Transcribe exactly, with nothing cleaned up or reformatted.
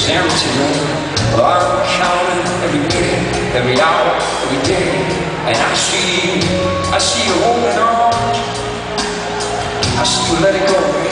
was empty room. Well, I'm counting every minute, every hour, every day, and I see you, I see you holding on. I see you let it go.